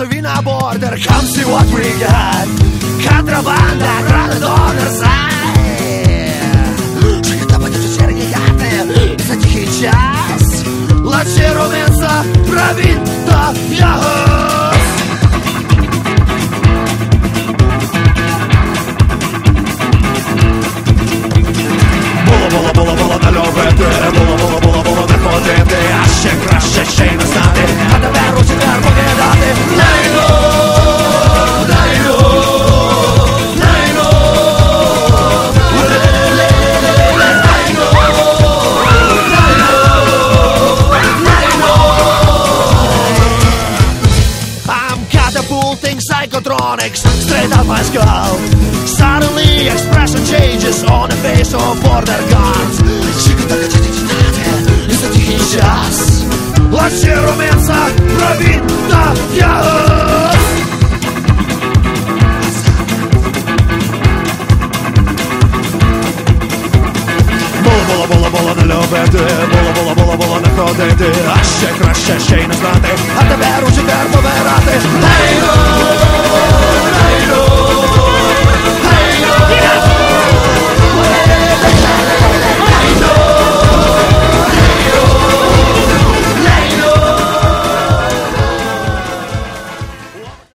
Назови на бордер, come see what we got. Контрабанда, охрана донорсай. Что будете чернигаты за тихий час. Лачи руменца, пробита ягод. Було на любити, було на ходити, а ще краще ще й не знати, а тепер у четвер покидати. I'm catapulting psychotronics straight out my skull. Suddenly expression changes on the face of border guards. За тихий час. Лачи руменца, пробита ягод. Було не любити, було не ходити, а ще краще ще й не знати, а тепер у четвер помирати.